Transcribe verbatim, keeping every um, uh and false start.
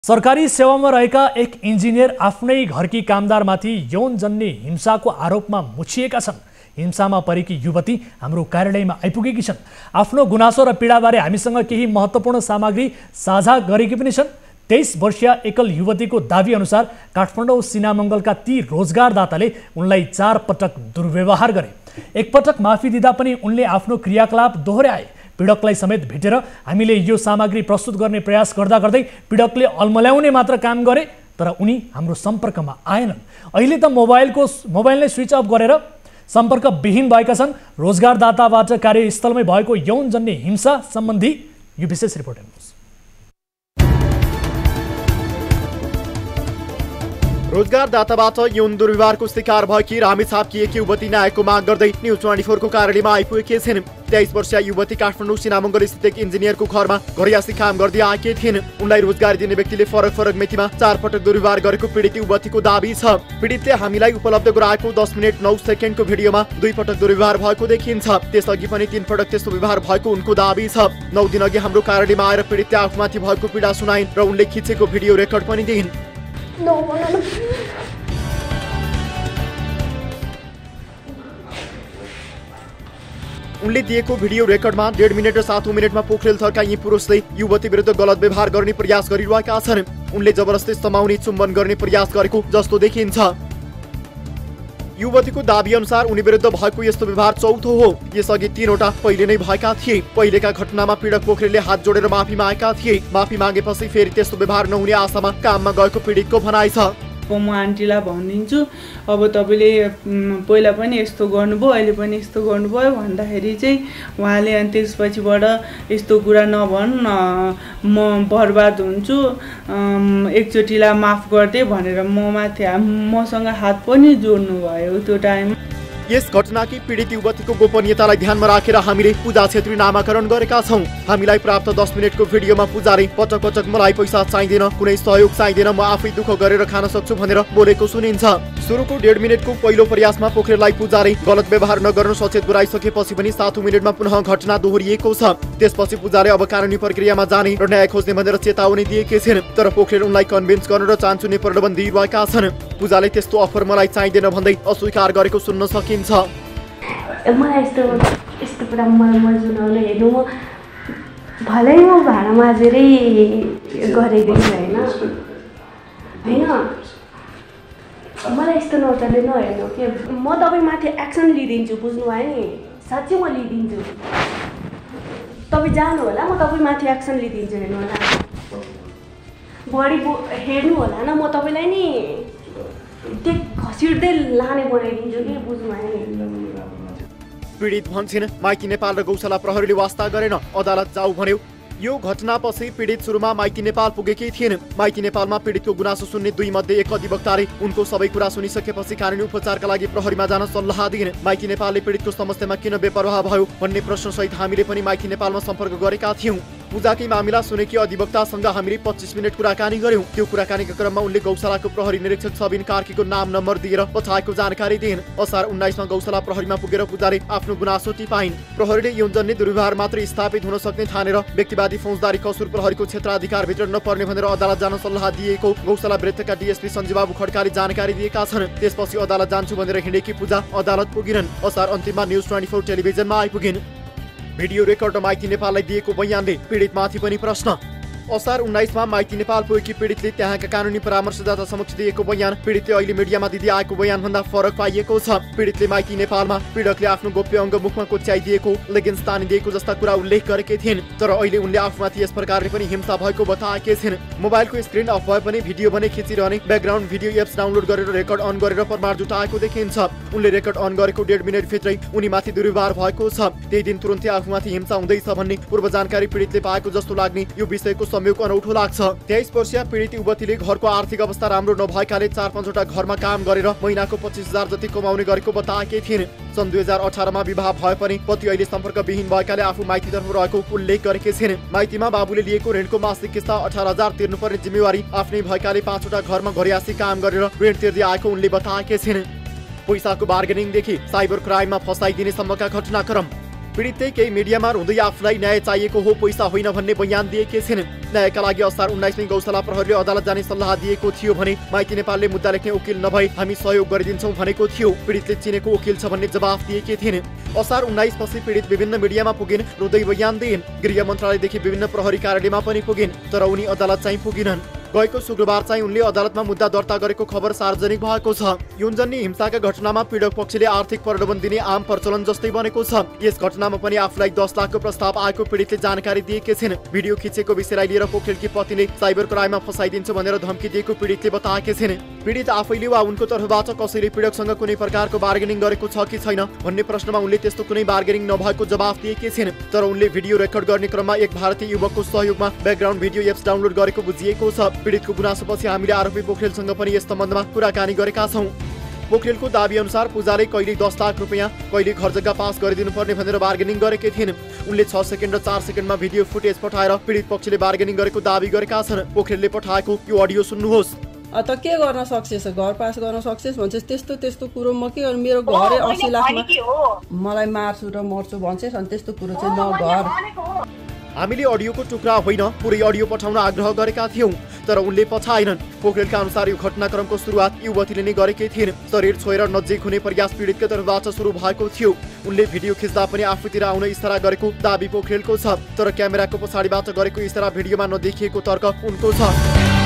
सरकारी सेवामा रहेका एक इन्जिनियर आफ्नै घरकी कामदारमाथि यौनजन्य हिंसाको आरोपमा मुछिएका छन्। हिंसामा परेकी युवती हाम्रो कार्यालयमा आइपुगेकी छन्। आफ्नो गुनासो र पीडाबारे हामीसँग केही महत्त्वपूर्ण सामग्री साझा गरेकी पनि छन्। तेइस वर्षीय एकल युवतीको दाबी अनुसार काठमाडौँ सिनामङ्गलका ती रोजगारदाताले उनलाई चार पटक दुर्व्यवहार गरे। एकपटक माफी दिँदा पनि उनले आफ्नो क्रियाकलाप दोहोर्याए। पीडकलाई समेत भेटेर हामीले यो सामग्री प्रस्तुत गर्ने प्रयास गर्दा गर्दै पीडकले अल्मल्याउने मात्र काम गरे, तर उनी हाम्रो सम्पर्कमा आएनन्। अहिले त मोबाइलको मोबाइल नै स्विच अफ गरेर सम्पर्क विहीन भएका छन्। रोजगारदाताबाट कार्यस्थलमै भएको यौनजन्य हिंसा सम्बन्धी यो विशेष रिपोर्ट हेर्नुहोस्। रोजगारदाताबाट यौन दुर्व्यवहारको शिकार भएकी रामेछापकी एक युवती न्यायको माग गर्दै न्युज ट्वेन्टी फोर को कार्यालयमा आइपुगेकी छिन्। तेइस वर्षीय युवती काठमाडौँ सिनामङ्गल स्थित एक इन्जिनियरको घरमा घरियासी काम गर्दै आएकी थिइन्। उनलाई रोजगारी दिने व्यक्तिले फरक फरक मितिमा चार पटक दुर्व्यवहार गरेको पीडित युवतीको दाबी छ। पीडितले हामीलाई उपलब्ध गराएको दस मिनट नौ सेकेन्डको भिडियोमा दुई पटक दुर्व्यवहार भएको देखिन्छ। त्यसअघि पनि तीन पटक त्यस्तो व्यवहार भएको उनको दाबी छ। नौ दिन अघि हाम्रो कार्यालयमा आएर पीडितले आफूमाथि भएको पीडा सुनाइन् र उनले खिचेको भिडियो रेकर्ड पनि दिइन्। उनले दिएको भिडियो रेकर्डमा डेढ मिनट र सातौं मिनटमा पोखरेल थरका यी पुरुषले युवती विरुद्ध गलत व्यवहार गर्ने प्रयास गरिरहेका छन्। उनले जबरजस्ती समाउने चुम्बन गर्ने प्रयास गरेको जस्तो देखिन्छ। युवतीको दाबी अनुसार उनी विरुद्ध भएको यस्तो व्यवहार चौथो हो। यसअघि तीनवटा पहिले नै भएका थिए। पहिलेका घटनामा पीडक पोखरेलले हात जोडेर माफी मागेका थिए। माफी मागेपछि फेरि त्यस्तो व्यवहार नहुने आशामा काममा गएको पीडितको भनाइ छ। म आन्टीलाई भनिदिन्छु, अब तपाईँले पहिला पनि यस्तो गर्नुभयो, अहिले पनि यस्तो गर्नुभयो भन्दाखेरि चाहिँ उहाँले अनि त्यसपछिबाट यस्तो कुरा नभन्, म बर्बाद हुन्छु, एकचोटिलाई माफ गरिदिए भनेर म माथि मसँग हात पनि जोड्नु भयो त्यो टाइम। यस घटनाकी पीडित युवतीको गोपनीयतालाई ध्यानमा राखेर हामीले पूजा छेत्री नामाकरण गरेका छौं। हामीलाई प्राप्त दस मिनटको भिडियोमा पूजाले पटक पटक मलाई पैसा चाहिँदैन, कुनै सहयोग चाहिँदैन, म आफै दुःख गरेर खान सक्छु भनेर बोलेको सुनिन्छ। सुरुको डेढ मिनटको पहिलो प्रयासमा पोखरेललाई पूजाले गलत व्यवहार नगर्न सचेत गराइसकेपछि पनि सातौं मिनटमा पुनः घटना दोहोरिएको छ। त्यसपछि पूजाले अब कानुनी प्रक्रियामा जाने र न्याय खोज्ने भनेर चेतावनी दिएकी छिन्, तर पोखरेल उनलाई कन्भिन्स गर्न र चान्चुने प्रलोभन दिइरहेका छन्। पूजाले त्यस्तो अफर मलाई चाहिँदैन भन्दै अस्वीकार गरेको सुन्न सकिन्छ। मलाई यस्तो यस्तो कुरा मलाई मजुनाउन हेर्नु, म भलै म भाडा माझेरै गरिदिन्छु होइन होइन मलाई यस्तो नचल्ने नहेर्नु के, म तपाईँमाथि एक्सन लिइदिन्छु, बुझ्नुभयो नि, साँच्चै म लिइदिन्छु। तपाईँ जानु होला, म तपाईँमाथि एक्सन लिइदिन्छु। हेर्नु होला, बढी हेर्नु होला न, म तपाईँलाई नि त्यो खसिड्दै लाने बनाइदिन्छु कि, बुझ्नुभयो नि। पीडित भन्छन् माइती नेपाल र गौशाला प्रहरीले वास्ता गरेन, अदालत जाऊ भन्यो। यो घटनापछि पीडित सुरुमा माइती नेपाल पुगेकी थिइन्। माइती नेपालमा पीडितको गुनासो सुन्ने दुई मध्ये एक अधिवक्ताले उनको सबै कुरा सुनिसकेपछि कानुनी उपचारका लागि प्रहरीमा जान सल्लाह दिइन्। माइती नेपालले पीडितको समस्यामा किन बेपरवाह भयो भन्ने प्रश्नसहित हामीले पनि माइती नेपालमा सम्पर्क गरेका थियौं। पूजाकै मामिला सुनेकी अधिवक्तासँग हामीले पच्चीस मिनट कुराकानी गर्यौं। त्यो कुराकानीको क्रममा उनले गौशालाको प्रहरी निरीक्षक सबिन कार्कीको नाम नम्बर दिएर पछाएको जानकारी दिइन्। असार उन्नाइसमा गौशाला प्रहरीमा पुगेर पूजाले आफ्नो गुनासो टिपाइन्। प्रहरीले यौनजन्य दुर्व्यवहार मात्र स्थापित हुन सक्ने ठानेर व्यक्तिवादी फौजदारी कसूर प्रहरीको क्षेत्राधिकारभित्र नपर्ने भनेर अदालत जान सल्लाह दिएको गौशाला वृत्तका डीएसपी सञ्जीवबाबु खड्काले जानकारी दिएका छन्। त्यसपछि अदालत जान्छु भनेर हिँडेकी पूजा अदालत पुगिनन्। असार अन्तिममा न्युज ट्वेन्टी फोर टेलिभिजनमा आइपुगिन्। भिडियो रेकर्ड माइती नेपाललाई दिएको बयानले पीडितमाथि पनि प्रश्न। असार उन्नाइसमा माइती नेपाल पुगेकी पीडितले त्यहाँका कानुनी परामर्शदाता समक्ष दिएको बयान पीडितले अहिले मिडियामा दिँदै आएको बयानभन्दा फरक पाइएको छ। पीडितले माइती नेपालमा पीडकले आफ्नो गोप्य अङ्ग मुखमा कोच्याइदिएको, लेगिन्स तानिदिएको जस्ता कुरा उल्लेख गरेकी थिइन्, तर अहिले उनले आफूमाथि यस प्रकारले पनि हिंसा भएको बताएकी छिन्। मोबाइलको स्क्रिन अफ भए पनि भिडियो भने खिचिरहने, ब्याकग्राउन्ड भिडियो एप्स डाउनलोड गरेर रेकर्ड अन गरेर प्रमाण जुटाएको देखिन्छ। उनले रेकर्ड अन गरेको डेढ मिनटभित्रै उनीमाथि दुर्व्यवहार भएको छ। त्यही दिन तुरुन्तै आफूमाथि हिंसा हुँदैछ भन्ने पूर्व जानकारी पीडितले पाएको जस्तो लाग्ने यो विषयको संयोग अनौठो लाग्छ। तेइस वर्षीय पीडित युवतीले घरको आर्थिक अवस्था राम्रो नभएकाले चार पाँचवटा घरमा काम गरेर महिनाको पच्चिस हजार जति कमाउने गरेको बताएकी थिइन्। सन् दुई हजार अठारमा विवाह भए पनि पति अहिले सम्पर्क विहीन भएकाले आफू माइतीतर्फ रहेको उल्लेख गरेकी छिन्। माइतीमा बाबुले लिएको ऋणको मासिक किस्ता अठार हजार तिर्नुपर्ने जिम्मेवारी आफ्नै भएकाले पाँचवटा घरमा घरियासी काम गरेर ऋण तिर्दै आएको उनले बताएकी छिन्। पैसाको बार्गेनिङदेखि साइबर क्राइममा फसाइदिने सम्मका घटनाक्रम। पीडितले केही मिडियामा रुँदै आफूलाई न्याय चाहिएको हो, पैसा होइन भन्ने बयान दिएकी छिन्। न्यायका लागि असार उन्नाइसमै गौशाला प्रहरीले अदालत जाने सल्लाह दिएको थियो भने माइती नेपालले मुद्दा लेख्ने वकिल नभई हामी सहयोग गरिदिन्छौँ भनेको थियो। पीडितले चिनेको वकिल छ भन्ने जवाफ दिएकी थिइन्। असार उन्नाइस पछि पीडित विभिन्न मिडियामा पुगिन्, रुँदै बयान दिइन्। गृह मन्त्रालयदेखि विभिन्न प्रहरी कार्यालयमा पनि पुगिन्, तर उनी अदालत चाहिँ पुगिनन्। गएको शुक्रबार चाहिँ उनले अदालतमा मुद्दा दर्ता गरेको खबर सार्वजनिक भएको छ। यौनजन्य हिंसाका घटनामा पीडक पक्षले आर्थिक प्रलोभन दिने आम प्रचलन जस्तै बनेको छ। यस घटनामा पनि आफूलाई दस लाखको प्रस्ताव आएको पीडितले जानकारी दिएकी छिन्। भिडियो खिचेको विषयलाई लिएर पोखरेलकी पतिले साइबर क्राइममा फसाइदिन्छु भनेर धम्की दिएको पीडितले बताएकी छिन्। पीडित आफैले वा उनको तर्फबाट कसैले पीडकसँग कुनै प्रकारको बार्गेनिङ गरेको छ कि छैन भन्ने प्रश्नमा उनले त्यस्तो कुनै बार्गेनिङ नभएको जवाफ दिएकी छिन्। तर उनले भिडियो रेकर्ड गर्ने क्रममा एक भारतीय युवकको सहयोगमा ब्याकग्राउन्ड भिडियो एप्स डाउनलोड गरेको बुझिएको छ। पीडितको गुनासोपछि हामीले आरोपी पोखरेलसँग पनि यस सम्बन्धमा कुराकानी गरेका छौँ। पोखरेलको दाबी अनुसार पूजाले कहिले दस लाख रुपियाँ कहिले घर जग्गा पास गरिदिनु पर्ने भनेर बार्गेनिङ गरेकी थिइन्। उनले छ सेकेन्ड र चार सेकेन्डमा भिडियो फुटेज पठाएर पीडित पक्षले बार्गेनिङ गरेको दाबी गरेका छन्। पोखरेलले पठाएको यो अडियो सुन्नुहोस्। त के गर्न सक्छस्, घर पास गर्न सक्छस् भन्छस्, त्यस्तो त्यस्तो कुरो म के गर्नु, मेरो घरै अस्सी लाखमा मलाई मार्छु र मर्छु भन्छस्, अनि त्यस्तो कुरो चाहिँ नगर। हामीले अडियोको टुक्रा होइन पुरै अडियो पठाउन आग्रह गरेका थियौँ, तर उनले पठाएनन्। पोखरेलका अनुसार यो घटनाक्रमको सुरुवात युवतीले नै गरेकै थिइन्। शरीर छोएर नजिक हुने प्रयास पीडितका तर्फबाट सुरु भएको थियो। उनले भिडियो खिच्दा पनि आफूतिर आउन इसारा गरेको दाबी पोखरेलको छ, तर क्यामेराको पछाडिबाट गरेको इसारा भिडियोमा नदेखिएको तर्क उनको छ।